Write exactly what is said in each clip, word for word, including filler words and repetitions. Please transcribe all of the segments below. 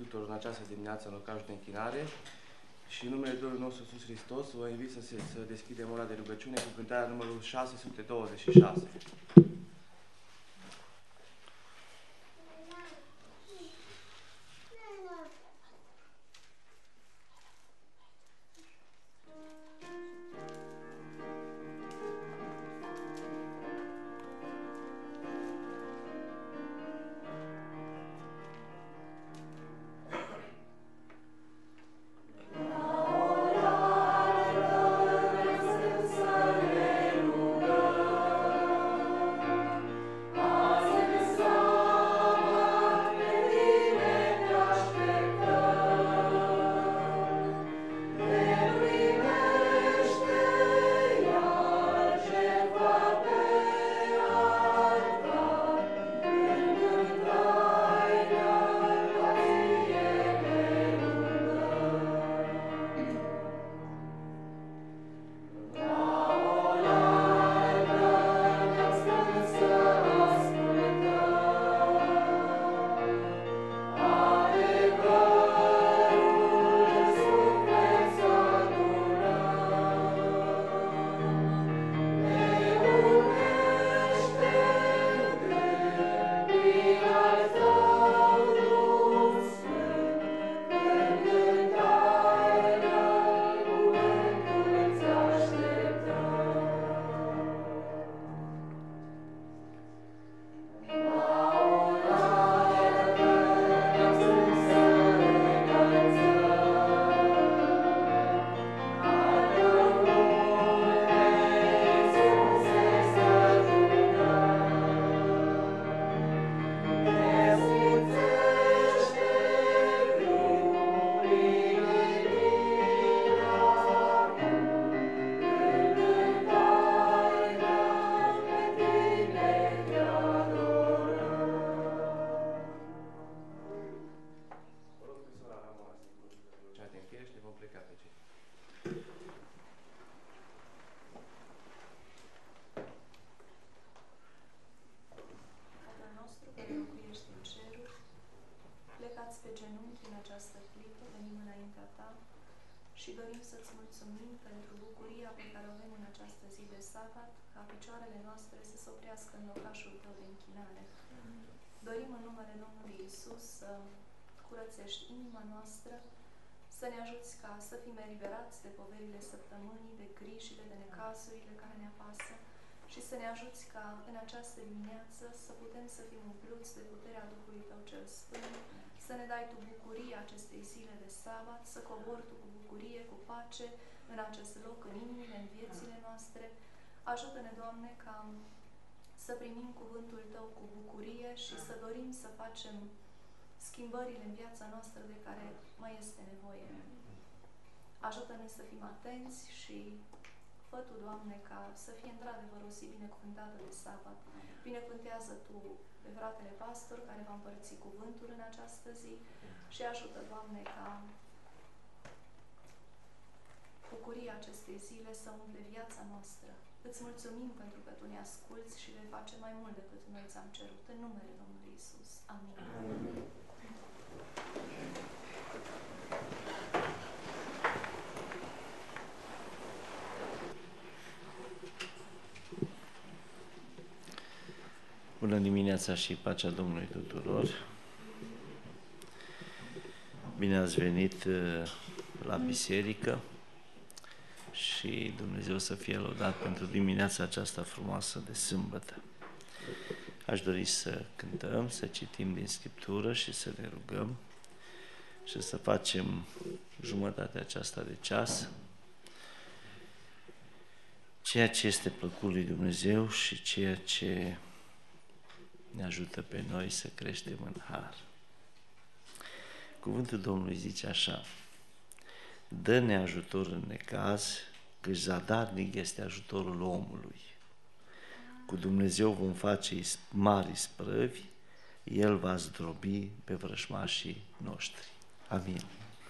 tuturor în această dimineață în locașul de închinare și în numele Domnului nostru Iisus Hristos vă invit să, se, să deschidem ora de rugăciune cu cântarea numărul șase sute douăzeci și șase. Să ne ajuți ca să fim eliberați de poverile săptămânii, de grijile, de necazurile care ne apasă și să ne ajuți ca în această dimineață să putem să fim umpluți de puterea Duhului Tău cel Sfânt, să ne dai Tu bucuria acestei zile de sabat, să cobori Tu cu bucurie, cu pace în acest loc, în inimile, în viețile noastre. Ajută-ne, Doamne, ca să primim cuvântul Tău cu bucurie și să dorim să facem schimbările în viața noastră de care mai este nevoie. Ajută-ne să fim atenți și fă Tu, Doamne, ca să fie într-adevăr o zi binecuvântată de sabat. Binecuvântează Tu pe fratele pastor care va împărți cuvântul în această zi și ajută, Doamne, ca bucuria acestei zile să umple viața noastră. Îți mulțumim pentru că Tu ne asculți și vei face mai mult decât noi ți-am cerut. În numele Domnului Iisus. Amin. Amin. Bună dimineața și pacea Domnului tuturor! Bine ați venit la biserică și Dumnezeu să fie lăudat pentru dimineața aceasta frumoasă de sâmbătă. Aș dori să cântăm, să citim din Scriptură și să ne rugăm și să facem jumătatea aceasta de ceas, ceea ce este plăcut lui Dumnezeu și ceea ce ne ajută pe noi să creștem în har. Cuvântul Domnului zice așa: dă-ne ajutor în necaz, căci zadarnic este ajutorul omului. Cu Dumnezeu vom face mari isprăvi, El va zdrobi pe vrăjmașii noștri. Amin.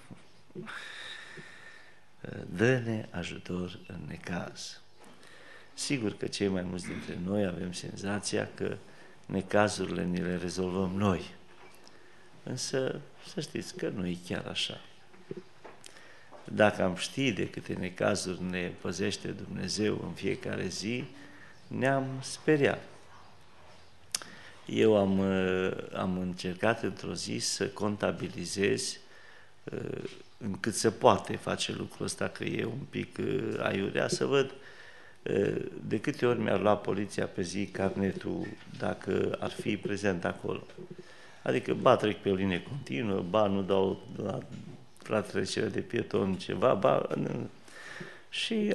Dă-ne ajutor în necaz. Sigur că cei mai mulți dintre noi avem senzația că necazurile ne le rezolvăm noi. Însă să știți că nu e chiar așa. Dacă am ști de câte necazuri ne păzește Dumnezeu în fiecare zi, ne-am speriat. Eu am, am încercat într-o zi să contabilizez încât se poate face lucrul ăsta, că e un pic aiurea, să văd de câte ori mi-ar lua poliția pe zi carnetul dacă ar fi prezent acolo. Adică ba trec pe o linie continuă, ba nu dau la, la trecere de pietoni ceva, ba... Și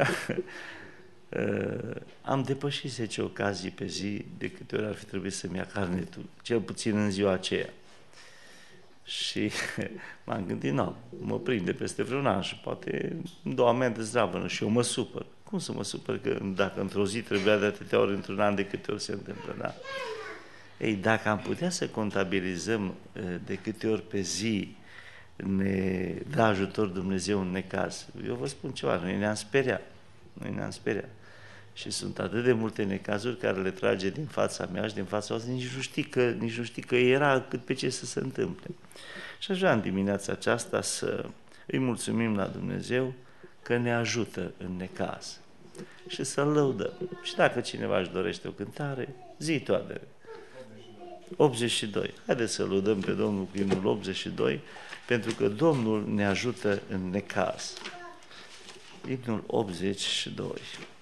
am depășit zece ocazii pe zi de câte ori ar fi trebuit să-mi ia carnetul, cel puțin în ziua aceea. Și m-am gândit, nu, mă prinde peste vreun an și poate îmi dau amendă zdravănă și eu mă supăr. Cum să mă supăr că dacă într-o zi trebuia de atâtea ori într-un an, de câte ori se întâmplă, da? Ei, dacă am putea să contabilizăm de câte ori pe zi ne dă ajutor Dumnezeu în necaz, eu vă spun ceva, noi ne-am speriat, noi ne-am speriat. Și sunt atât de multe necazuri care le trage din fața mea și din fața voastră, nici nu știi că, nici nu știi că era cât pe ce să se întâmple. Și aș vrea în dimineața aceasta să îi mulțumim la Dumnezeu că ne ajută în necaz și să-L lăudăm. Și dacă cineva își dorește o cântare, zi toate. optzeci și doi. Haideți să lăudăm pe Domnul cu imnul optzeci și doi, pentru că Domnul ne ajută în necaz. Imnul optzeci și doi.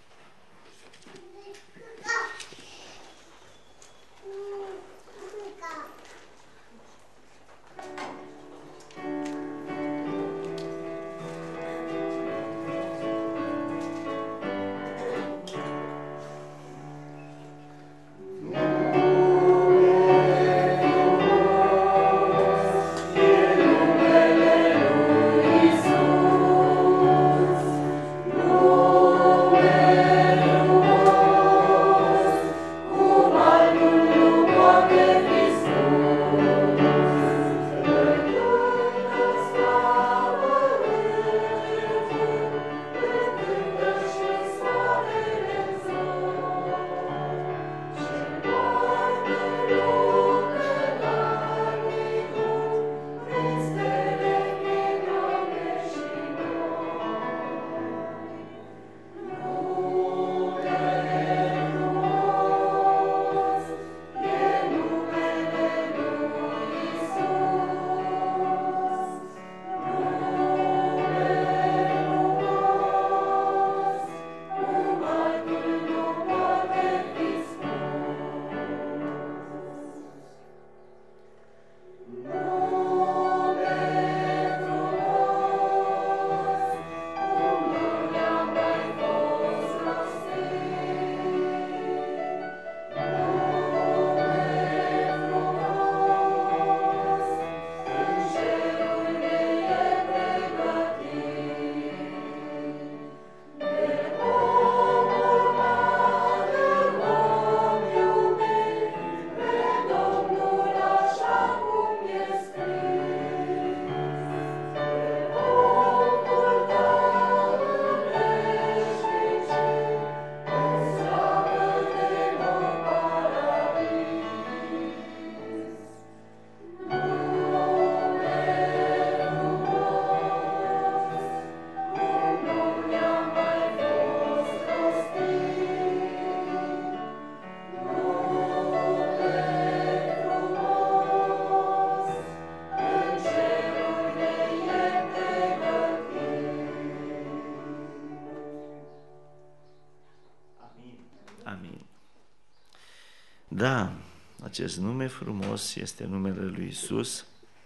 Da, acest nume frumos este numele lui Iisus,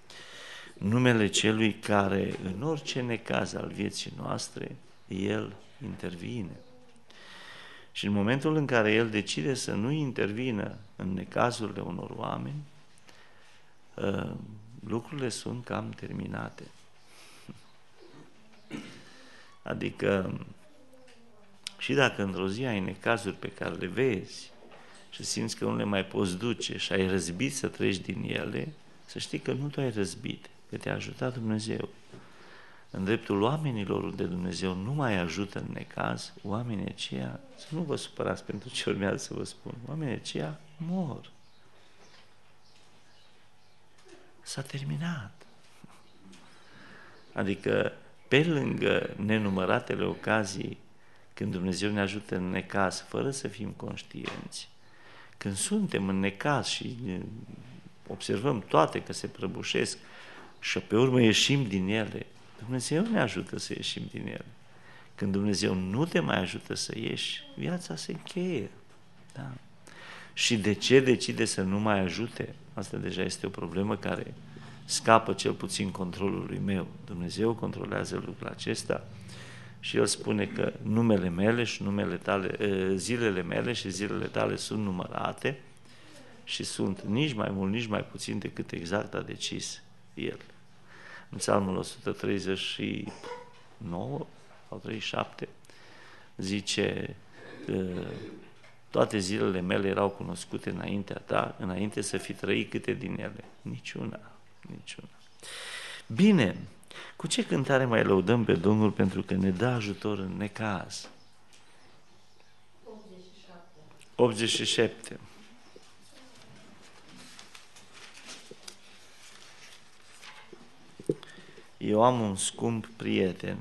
numele celui care în orice necaz al vieții noastre, El intervine. Și în momentul în care El decide să nu intervină în necazurile unor oameni, lucrurile sunt cam terminate. Adică, și dacă într-o zi ai necazuri pe care le vezi și simți că nu le mai poți duce și ai răzbit să treci din ele, să știi că nu tu ai răzbit, că te-a ajutat Dumnezeu. În dreptul oamenilor unde Dumnezeu nu mai ajută în necaz, oamenii aceia, să nu vă supărați pentru ce urmează să vă spun, oamenii aceia mor. s-a terminat. Adică, pe lângă nenumăratele ocazii când Dumnezeu ne ajută în necaz, fără să fim conștienți, când suntem în necaz și observăm toate că se prăbușesc și pe urmă ieșim din ele, Dumnezeu ne ajută să ieșim din ele. Când Dumnezeu nu te mai ajută să ieși, viața se încheie. Da. Și de ce decide să nu mai ajute? Asta deja este o problemă care scapă cel puțin controlului meu. Dumnezeu controlează lucrul acesta și El spune că numele mele și numele tale, zilele mele și zilele tale sunt numărate și sunt nici mai mult, nici mai puțin decât exact a decis El. În Psalmul o sută treizeci și nouă sau treizeci și șapte zice că toate zilele mele erau cunoscute înaintea ta, înainte să fi trăit câte din ele. Niciuna, niciuna. Bine, cu ce cântare mai lăudăm pe Domnul pentru că ne dă ajutor în necaz? optzeci și șapte. Eu am un scump prieten.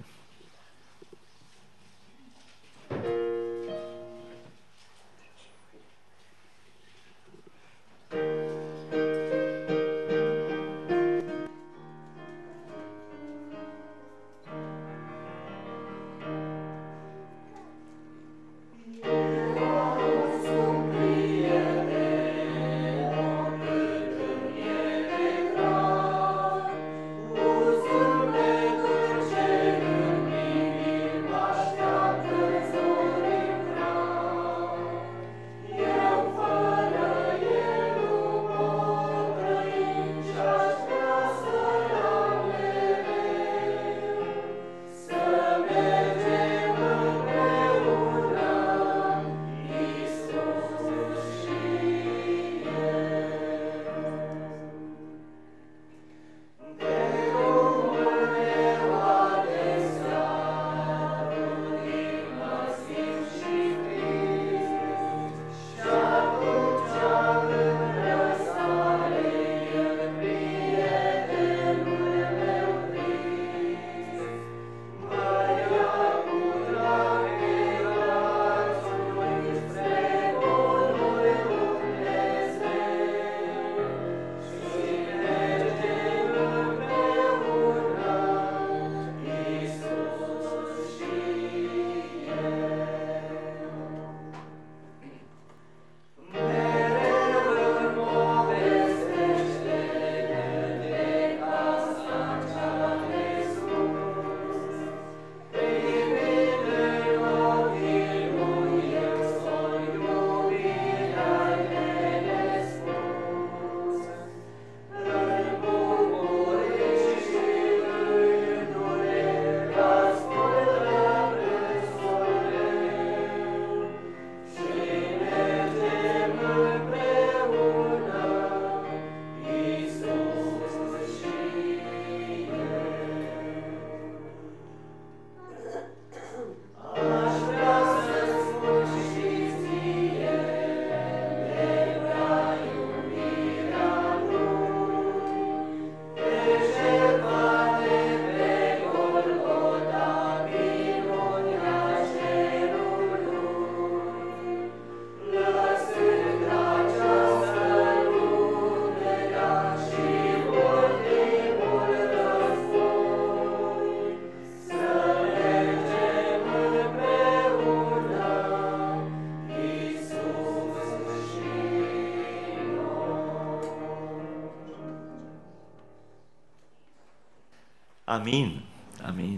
Amin, amin.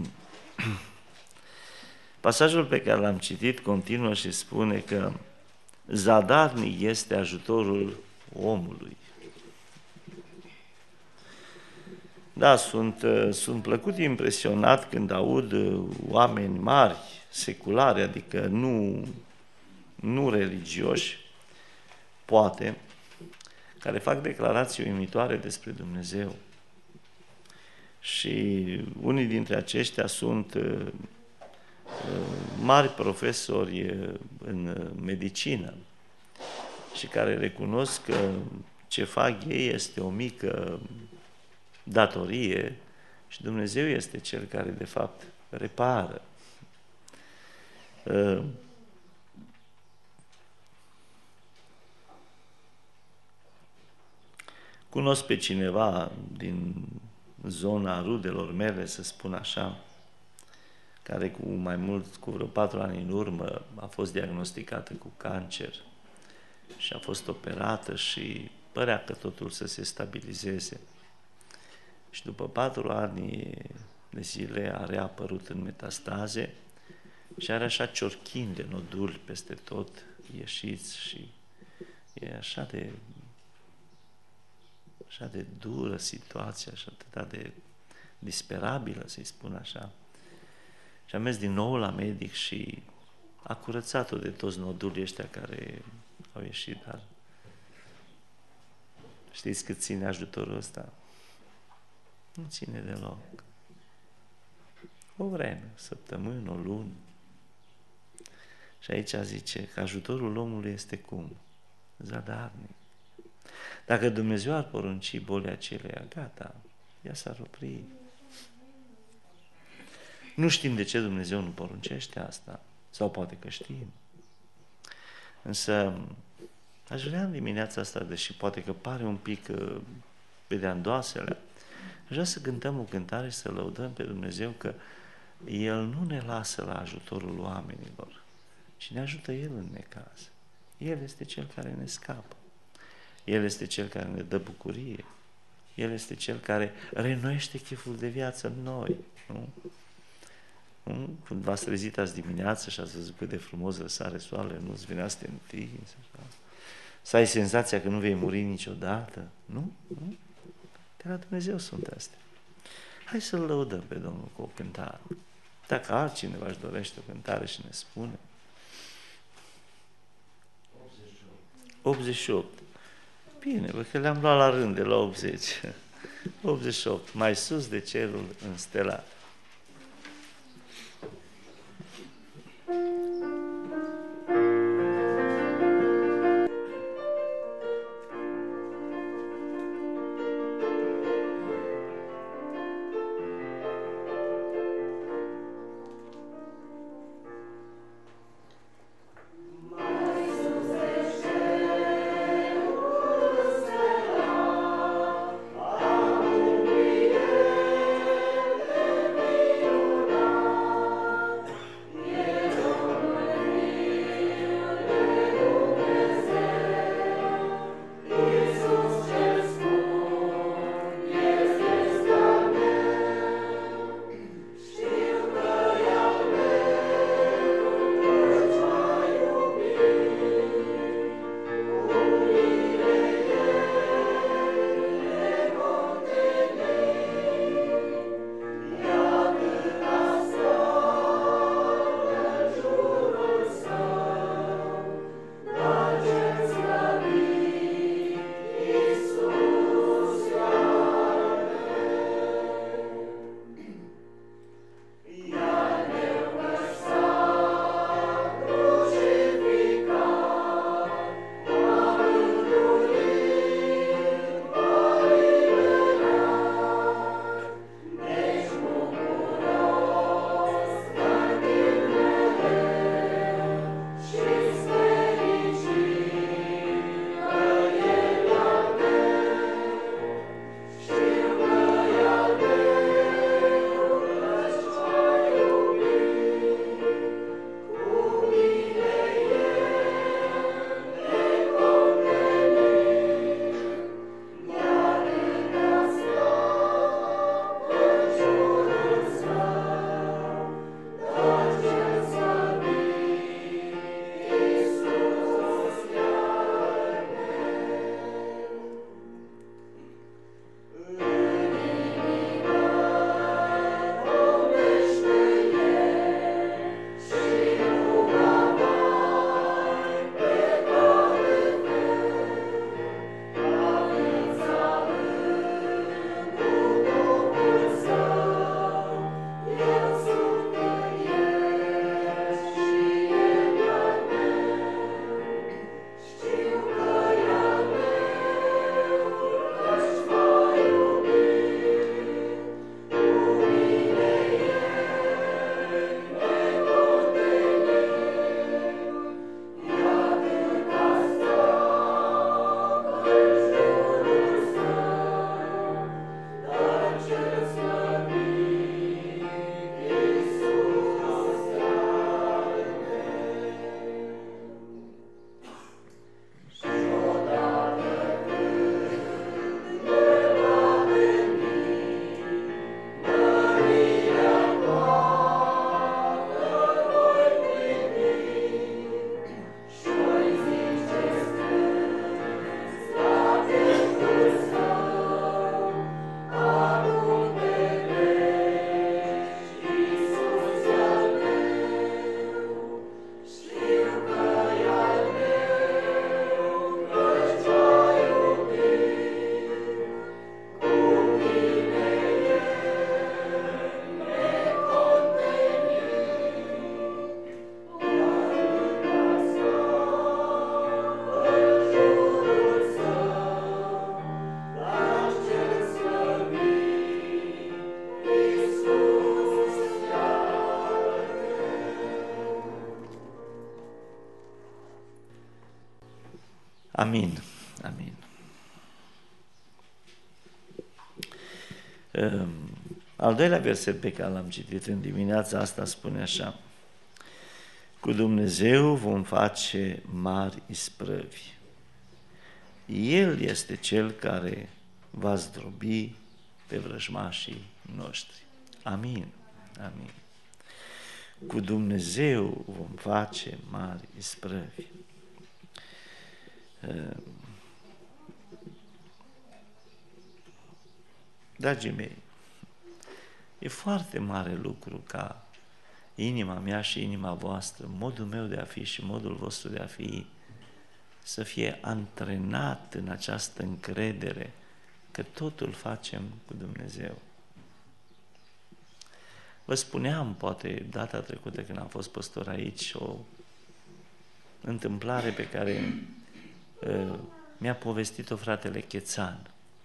Pasajul pe care l-am citit continuă și spune că zadarnic este ajutorul omului. Da, sunt, sunt plăcut impresionat când aud oameni mari, seculari, adică nu, nu religioși, poate, care fac declarații uimitoare despre Dumnezeu. Și unii dintre aceștia sunt uh, mari profesori în medicină și care recunosc că ce fac ei este o mică datorie și Dumnezeu este Cel care, de fapt, repară. Cunosc pe cineva din zona rudelor mele, să spun așa, care cu mai mult, cu vreo patru ani în urmă, a fost diagnosticată cu cancer și a fost operată și părea că totul să se stabilizeze. Și după patru ani de zile a reapărut în metastaze și are așa ciorchini de noduli peste tot ieșiți și e așa de așa de dură situația și atât de disperabilă, să-i spun așa. Și am mers din nou la medic și a curățat-o de toți nodulii ăștia care au ieșit, dar știți cât ține ajutorul ăsta? Nu ține deloc. O vreme, o săptămână, o lună. Și aici zice că ajutorul omului este cum? Zadarnic. Dacă Dumnezeu ar porunci bolii aceleia, gata, ea s-ar opri. Nu știm de ce Dumnezeu nu poruncește asta, sau poate că știm. Însă, aș vrea în dimineața asta, deși poate că pare un pic uh, pe de-andoasele, aș vrea să cântăm o cântare și să lăudăm pe Dumnezeu că El nu ne lasă la ajutorul oamenilor, ci ne ajută El în necaz. El este Cel care ne scapă. El este Cel care ne dă bucurie. El este Cel care reînnoiește cheful de viață în noi. Nu? Nu? Când v-ați trezit azi dimineață și ați văzut cât de frumos răsare soarele, nu-ți venea să te întinzi, așa. Să ai senzația că nu vei muri niciodată. Nu? Nu? De la Dumnezeu sunt astea. Hai să-L lăudăm pe Domnul cu o cântare. Dacă altcineva își dorește o cântare și ne spune. optzeci și opt. Bine, bă, că le-am luat la rând de la optzeci. optzeci și opt. Mai sus de cerul înstelat. Alleluia. Amin. Amin. Al doilea verset pe care l-am citit în dimineața asta spune așa: cu Dumnezeu vom face mari isprăvi. El este Cel care va zdrobi pe vrăjmașii noștri. Amin. Amin. Cu Dumnezeu vom face mari isprăvi. Dragii mei, e foarte mare lucru ca inima mea și inima voastră, modul meu de a fi și modul vostru de a fi, să fie antrenat în această încredere că totul facem cu Dumnezeu. Vă spuneam, poate, data trecută când am fost păstor aici, o întâmplare pe care uh, mi-a povestit-o fratele Chețan.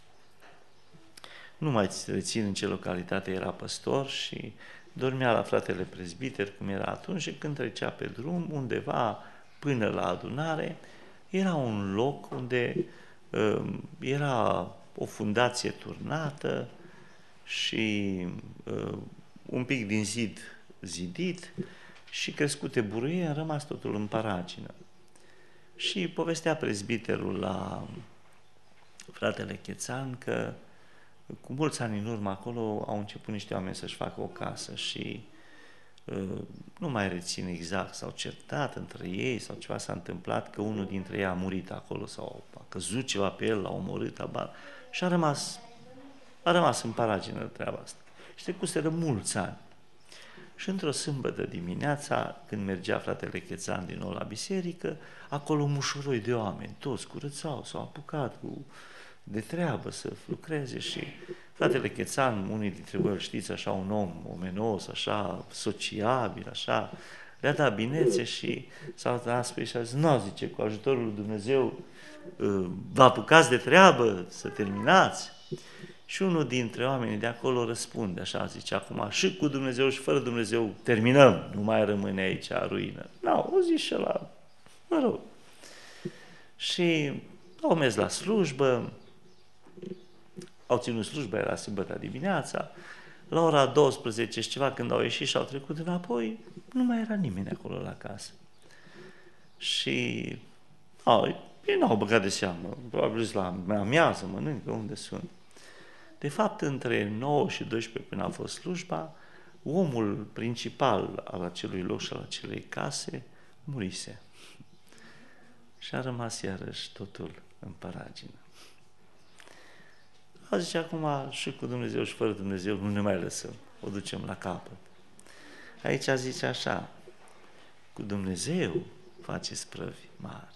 Nu mai rețin în ce localitate era păstor și dormea la fratele prezbiter, cum era atunci, și când trecea pe drum, undeva până la adunare, era un loc unde uh, era o fundație turnată și uh, un pic din zid zidit și crescute buruie, a rămas totul în paragină. Și povestea prezbiterul la fratele Chețan că cu mulți ani în urmă acolo au început niște oameni să-și facă o casă și uh, nu mai rețin exact, s-au certat între ei sau ceva s-a întâmplat, că unul dintre ei a murit acolo sau a căzut ceva pe el, l-a omorât, abar, și a rămas, a rămas în paragină treaba asta. Și trecuseră mulți ani. Și într-o sâmbătă dimineața, când mergea fratele Chețan din nou la biserică, acolo un mușuroi de oameni, toți curățau, s-au apucat cu de treabă să lucreze și fratele Chețan, unii dintre voi îl știți, așa un om omenos, așa sociabil, așa, le-a dat binețe și s-a dat spre și a zis, nu, zice, cu ajutorul lui Dumnezeu vă apucați de treabă, să terminați. Și unul dintre oamenii de acolo răspunde, așa zice, acum și cu Dumnezeu și fără Dumnezeu terminăm, nu mai rămâne aici ruină. Nu, o zis și ăla, mă rog. Și au mers la slujbă, au ținut slujba, era sâmbătă dimineața, la ora douăsprezece și ceva, când au ieșit și au trecut înapoi, nu mai era nimeni acolo la casă. Și au, ei n-au băgat de seamă, probabil zis la amiază, mănâncă, unde sunt. De fapt, între nouă și douăsprezece, până a fost slujba, omul principal al acelui loc și al acelei case murise. Și a rămas iarăși totul în paragină. A zice, acum și cu Dumnezeu și fără Dumnezeu nu ne mai lăsăm, o ducem la capăt. Aici zice așa, cu Dumnezeu face sprăvi mari.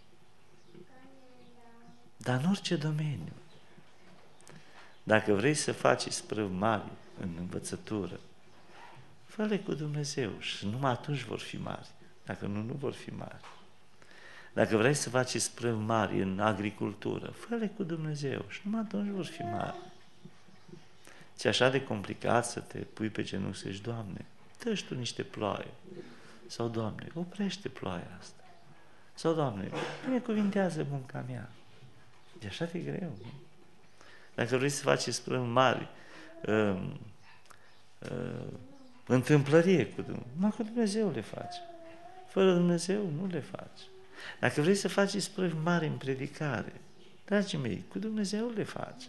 Dar în orice domeniu. Dacă vrei să faci sprăvi mari în învățătură, fă-le cu Dumnezeu și numai atunci vor fi mari. Dacă nu, nu vor fi mari. Dacă vrei să faci sprăvi mari în agricultură, fă-le cu Dumnezeu și numai atunci vor fi mari. Ți-e așa de complicat să te pui pe genunchi să zici, Doamne, dă-și Tu niște ploaie. Sau, Doamne, oprește ploaia asta. Sau, Doamne, binecuvintează munca mea. E așa de greu, nu? Dacă vrei să faci sprăvi mari, uh, uh, întâmplărie cu Dumnezeu, numai cu Dumnezeu le faci. Fără Dumnezeu nu le faci. Dacă vrei să faci sprăvi mari în predicare, dragii mei, cu Dumnezeu le faci.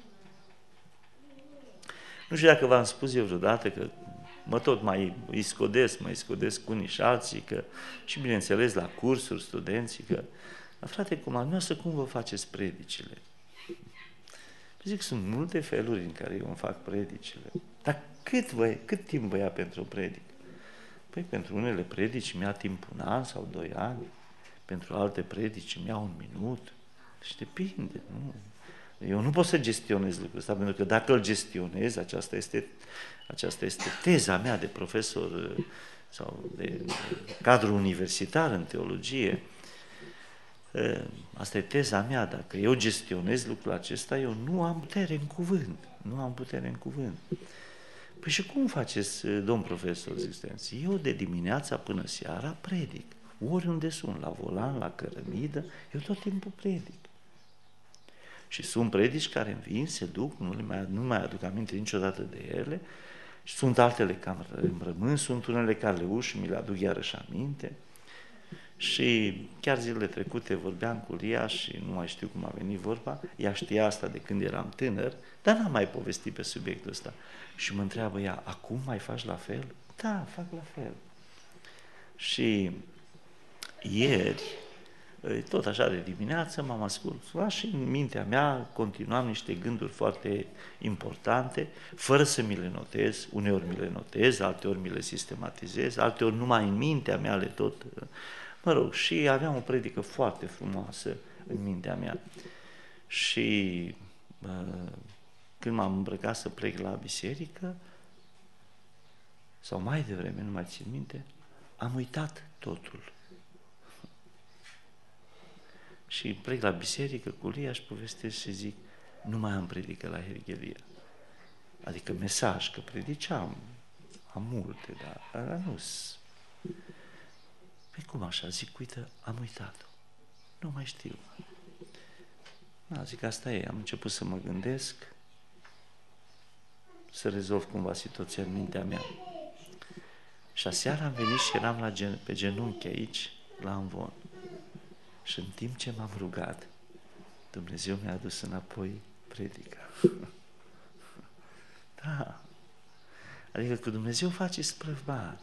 Nu știu dacă v-am spus eu vreodată că mă tot mai iscodesc, mă iscodesc cu unii și alții, că, și bineînțeles la cursuri, studenții, că, dar frate, cum al noastră, cum vă faceți predicile? Zic, sunt multe feluri în care eu îmi fac predicile. Dar cât, vă, cât timp vă ia pentru o predică? Păi pentru unele predici mi-a timp un an sau doi ani, pentru alte predici mi-a un minut. Deci depinde, nu? Eu nu pot să gestionez lucrul ăsta, pentru că dacă îl gestionez, aceasta este, aceasta este teza mea de profesor sau de cadru universitar în teologie. Asta e teza mea, dacă eu gestionez lucrul acesta, eu nu am putere în cuvânt, nu am putere în cuvânt. Păi și cum faceți, domn profesor, ziceți? Eu de dimineața până seara predic. Oriunde sunt, la volan, la cărămidă, eu tot timpul predic. Și sunt predici care îmi vin, se duc, nu, le mai, nu mai aduc aminte niciodată de ele, și sunt altele care îmi rămân, sunt unele care le uși și mi le aduc iarăși aminte. Și chiar zilele trecute vorbeam cu Lia și nu mai știu cum a venit vorba, ea știa asta de când eram tânăr, dar n-am mai povestit pe subiectul ăsta. Și mă întreabă ea, acum mai faci la fel? Da, fac la fel. Și ieri, tot așa de dimineață, m-am ascultat și în mintea mea continuam niște gânduri foarte importante, fără să mi le notez, uneori mi le notez, alteori mi le sistematizez, alteori numai în mintea mea le tot... Mă rog, și aveam o predică foarte frumoasă în mintea mea. Și când m-am îmbrăcat să plec la biserică, sau mai devreme, nu mai țin minte, am uitat totul. Și plec la biserică cu Lia și povestesc și zic, nu mai am predică la Herghelia. Adică mesaj, că prediceam, am multe, dar, dar nu-s. Păi cum așa? Zic, uite, am uitat-o. Nu mai știu. Da, zic, asta e. Am început să mă gândesc, să rezolv cumva situația în mintea mea. Și aseară am venit și eram la gen, pe genunchi aici, la Amvon. Și în timp ce m-am rugat, Dumnezeu mi-a adus înapoi predica. Da. Adică cu Dumnezeu face sprăvi mari.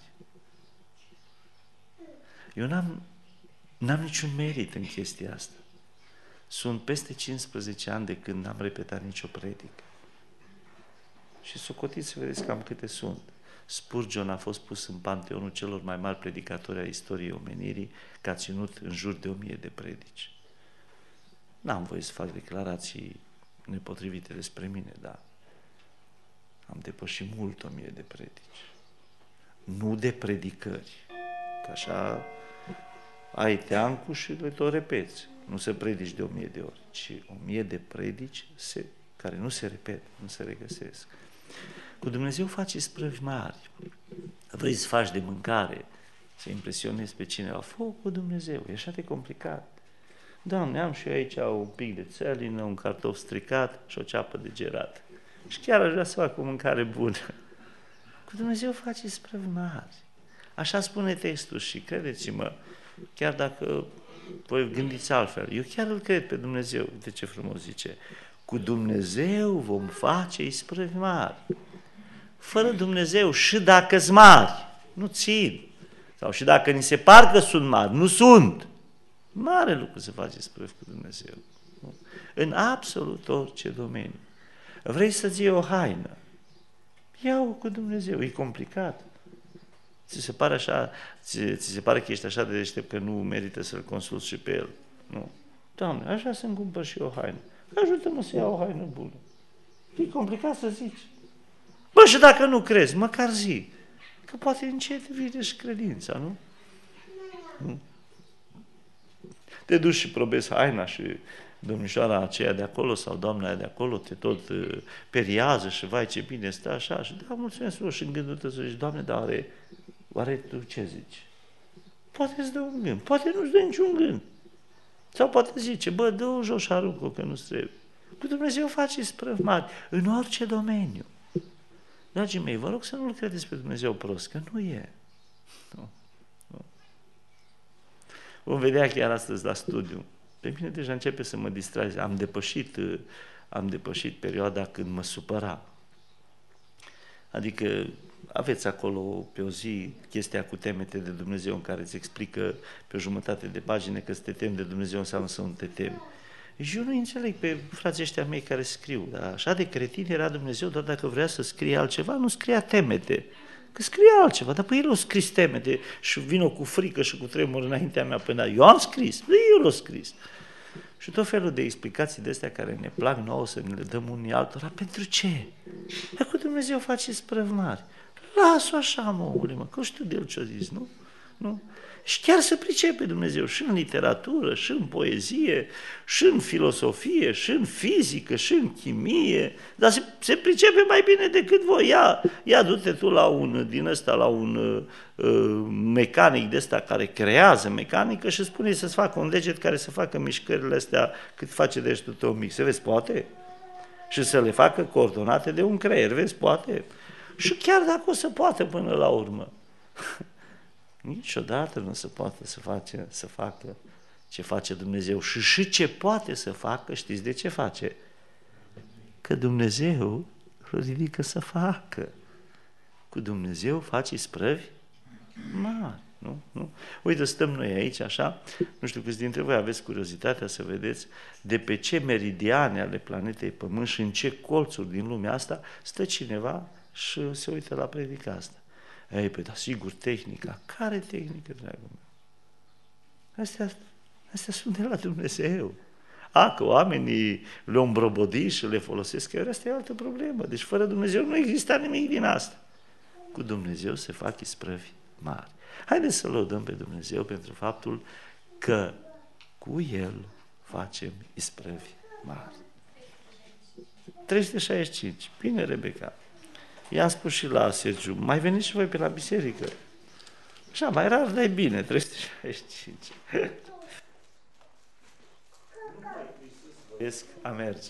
Eu n-am, n-am niciun merit în chestia asta. Sunt peste cincisprezece ani de când n-am repetat nicio predică. Și socotiți să vedeți cam câte sunt. Spurgeon a fost pus în panteonul celor mai mari predicatori ai istoriei omenirii, că a ținut în jur de o mie de predici. N-am voie să fac declarații nepotrivite despre mine, dar am depășit mult o mie de predici. Nu de predicări, că așa ai teancul și le tot repeți. Nu se predici de o mie de ori, ci o mie de predici se, care nu se repetă, nu se regăsesc. Cu Dumnezeu faci sprăvi mari. Vrei să faci de mâncare, să impresionezi pe cineva, fă cu Dumnezeu, e așa de complicat. Doamne, am și eu aici un pic de țelină, un cartof stricat și o ceapă de gerat. Și chiar aș vrea să fac o mâncare bună. Cu Dumnezeu faci sprăvi mari. Așa spune textul și credeți-mă, chiar dacă voi gândiți altfel, eu chiar îl cred pe Dumnezeu. De ce frumos zice? Cu Dumnezeu vom face isprăvi mari. Fără Dumnezeu, și dacă-s mari, nu țin. Sau și dacă ni se par că sunt mari, nu sunt. Mare lucru să faci isprăvi cu Dumnezeu. În absolut orice domeniu. Vrei să-ți iei o haină? Ia-o cu Dumnezeu, e complicat. Ți se pare așa, ți, ți se pare că ești așa de deștept că nu merită să-L consulți și pe El. Nu. Doamne, așa să-mi cumpăr și eu o haină. Ajută-mă să iau o haină bună. E complicat să zici. Bă, și dacă nu crezi, măcar zi. Că poate încet vine și credința, nu? nu? Te duci și probezi haina și domnișoara aceea de acolo sau doamna aia de acolo te tot uh, periază și vai ce bine stă așa și da, mulțumesc frumos și în gândul tău să zici, Doamne, dar oare, oare tu ce zici? Poate îți dă un gând, poate nu-ți dă niciun gând. Sau poate zice, bă, dă-o jos și aruncă că nu-ți trebuie. Cu Dumnezeu face sprăvi mari în orice domeniu. Dragii mei, vă rog să nu-L credeți pe Dumnezeu prost, că nu e. Nu. nu. Vom vedea chiar astăzi la studiu. Pe mine deja începe să mă distreze. Am depășit, am depășit perioada când mă supăra. Adică aveți acolo pe o zi chestia cu temete de Dumnezeu în care îți explică pe o jumătate de pagine că să te temi de Dumnezeu înseamnă să nu te temi. Și eu nu înțeleg pe frații ăștia mei care scriu, dar așa de cretin era Dumnezeu, doar dacă vrea să scrie altceva, nu scria temete. Că scrie altceva, dar păi el a scris temete și vină cu frică și cu tremur înaintea mea până eu am scris, eu l-a scris. Și tot felul de explicații de astea care ne plac nouă să ne le dăm unii altora, pentru ce? Dar cu Dumnezeu face sprăvi mari. Lasă-o așa, mă, omule, mă, că știu de el ce-a zis, nu? Nu? Și chiar se pricepe Dumnezeu și în literatură, și în poezie, și în filosofie, și în fizică, și în chimie, dar se, se pricepe mai bine decât voi. Ia, ia du-te tu la un, din ăsta, la un uh, mecanic de ăsta care creează mecanică și spune să-ți facă un deget care să facă mișcările astea cât face degetul tău mic. Se vezi, poate? Și să le facă coordonate de un creier, vezi, poate? Și chiar dacă o să poată până la urmă, niciodată nu se poate să, face, să facă ce face Dumnezeu. Și și ce poate să facă, știți de ce face? Că Dumnezeu îl ridică să facă. Cu Dumnezeu faci isprăvi mari. Nu? Nu? Uite, stăm noi aici așa, nu știu câți dintre voi aveți curiozitatea să vedeți de pe ce meridiane ale planetei Pământ și în ce colțuri din lumea asta stă cineva și se uită la predica asta. Ei, păi, da, sigur, tehnica. Care tehnică, dragul meu? Astea, astea sunt de la Dumnezeu. A, că oamenii le-au îmbrobodit și le folosesc, chiar asta e altă problemă. Deci fără Dumnezeu nu exista nimic din asta. Cu Dumnezeu se fac isprăvi mari. Haideți să lăudăm pe Dumnezeu pentru faptul că cu El facem isprăvi mari. trei sute șaizeci și cinci. Bine, Rebecca. I-am spus și la Sergiu, mai veniți și voi pe la biserică. Așa, mai rar, dar e bine, trei sute șaizeci și cinci. Vezi a merge.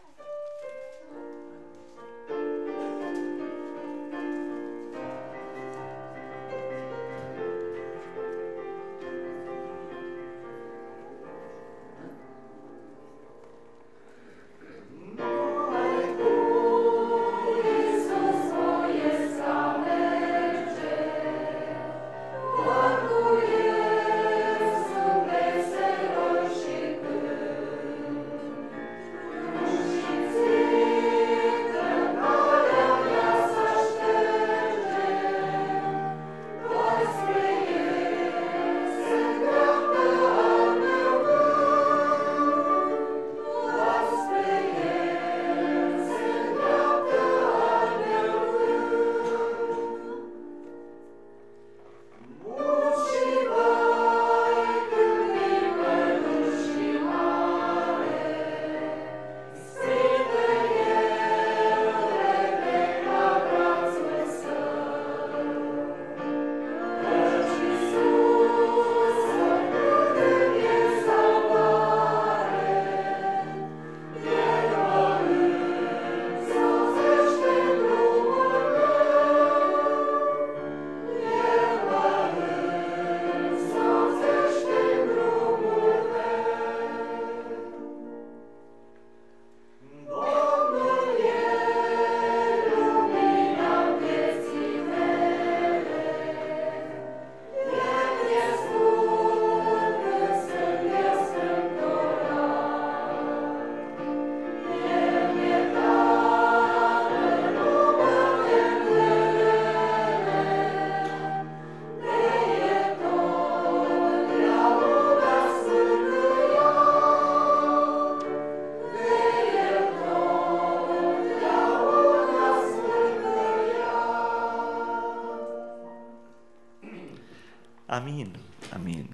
Amin, amin.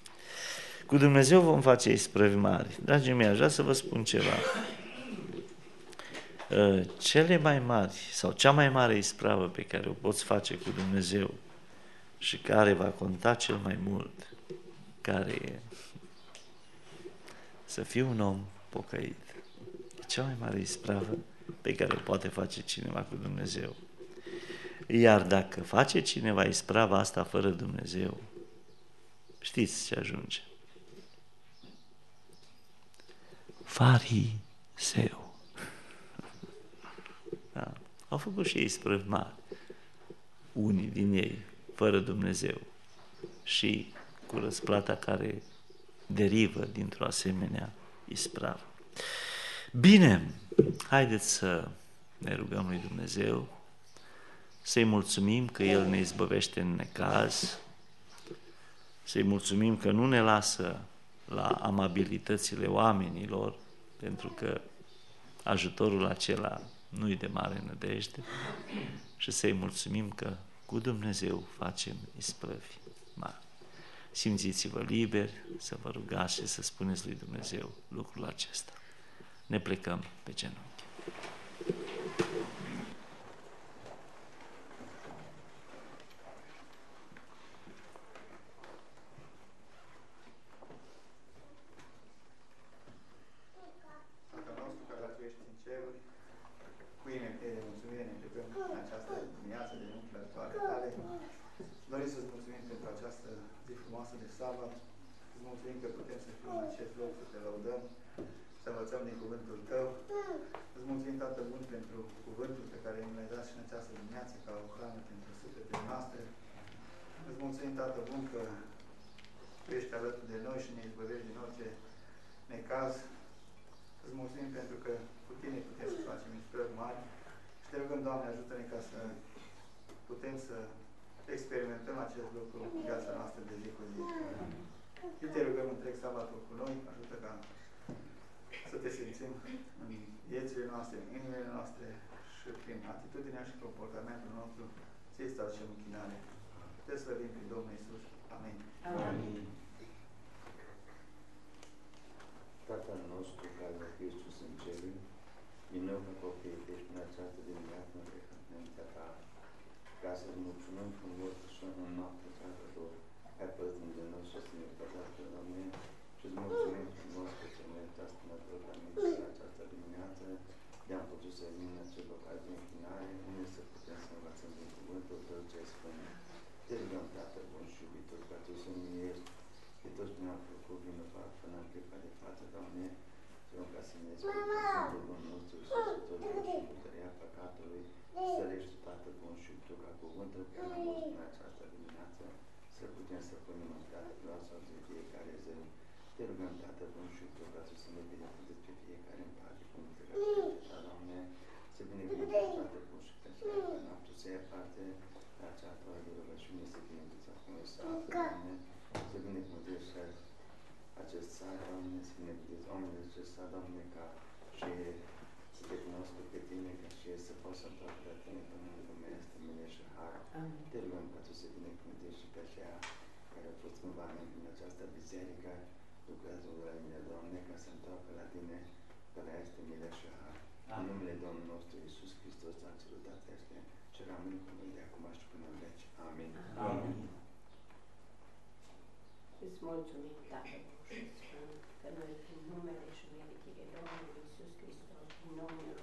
Cu Dumnezeu vom face isprăvi mari. Dragii mei, aș vrea să vă spun ceva. Cele mai mari sau cea mai mare ispravă pe care o poți face cu Dumnezeu și care va conta cel mai mult, care e să fii un om pocăit. E cea mai mare ispravă pe care o poate face cineva cu Dumnezeu. Iar dacă face cineva isprava asta fără Dumnezeu, știți ce ajunge? Fariseu. Da. Au făcut și ei isprăvi mari, unii din ei, fără Dumnezeu și cu răsplata care derivă dintr-o asemenea ispravă. Bine, haideți să ne rugăm lui Dumnezeu, să-i mulțumim că El ne izbăvește în necaz, să-i mulțumim că nu ne lasă la amabilitățile oamenilor, pentru că ajutorul acela nu-i de mare nădejde, și să-i mulțumim că cu Dumnezeu facem isprăvi Ma, simțiți-vă liberi să vă rugați și să spuneți lui Dumnezeu lucrul acesta. Ne plecăm pe genunchi. Mulțumim, Tatăl și Sfânt, că noi prin numele și meritile Domnului Iisus Hristos, din Domnul,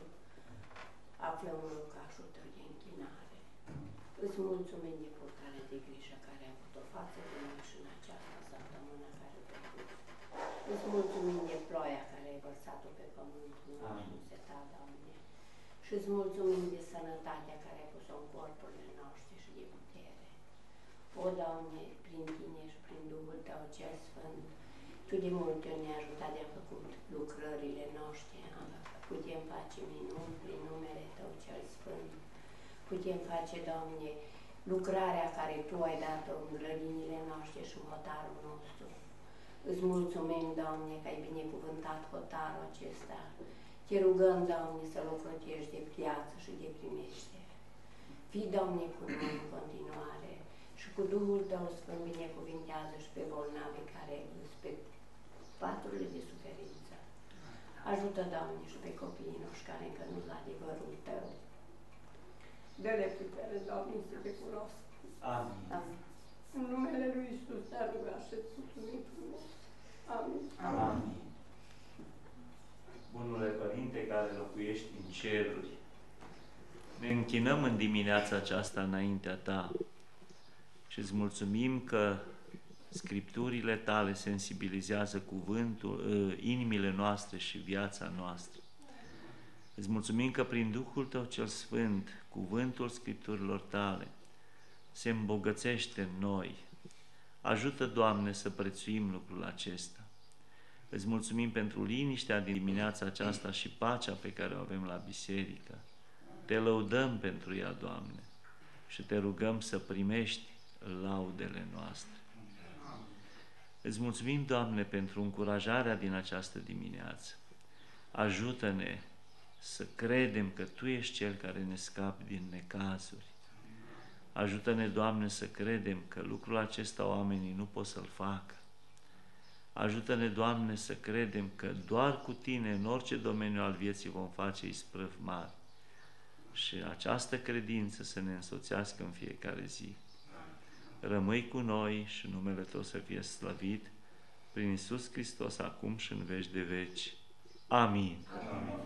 aflăm un locașul Tău de închinare. Îți mulțumim de purtarea de grijă care a avut-o față de noi și în această săptămână care a trecut. Îți mulțumim de ploaia care ai vărsat-o pe pământul nostru însetat, Doamne. Și îți mulțumim de sănătatea care ai pus-o în corpurile noastre și de putere. O, Doamne, prin Tine și prin Duhul Tău cel Sfânt, Tu de multe ori ne-ai ajutat de-a făcut lucrările noastre, putem face minuni prin numele Tău cel Sfânt, putem face, Doamne, lucrarea care Tu ai dat-o în grădinile noastre și în hotarul nostru. Îți mulțumim, Doamne, că ai binecuvântat hotarul acesta. Te rugăm, Doamne, să-l ocrotești de viață și de primește. Fii, Doamne, cu noi în continuare și cu Duhul Tău Sfânt binecuvintează și pe bolnavi care sunt pe paturile de suferință. Ajută, Doamne, și pe copiii noștri care încă nu la adevărul Tău. Dă-le putere, Doamne, să te cunosc. Amin. Amin. În numele Lui Iisus te-a rugat și îți mulțumim frumos. Amin. Amin. Bunule Părinte care locuiești în ceruri, ne închinăm în dimineața aceasta înaintea Ta și îți mulțumim că Scripturile Tale sensibilizează cuvântul, inimile noastre și viața noastră. Îți mulțumim că prin Duhul Tău cel Sfânt, cuvântul Scripturilor Tale se îmbogățește în noi. Ajută, Doamne, să prețuim lucrul acesta. Îți mulțumim pentru liniștea din dimineața aceasta și pacea pe care o avem la biserică. Te lăudăm pentru ea, Doamne, și te rugăm să primești laudele noastre. Îți mulțumim, Doamne, pentru încurajarea din această dimineață. Ajută-ne să credem că Tu ești Cel care ne scapi din necazuri. Ajută-ne, Doamne, să credem că lucrul acesta oamenii nu pot să-l facă. Ajută-ne, Doamne, să credem că doar cu Tine, în orice domeniu al vieții, vom face isprăvi mari. Și această credință să ne însoțească în fiecare zi. Rămâi cu noi și numele Tău să fie slăvit prin Iisus Hristos, acum și în veci de veci. Amin. Amin.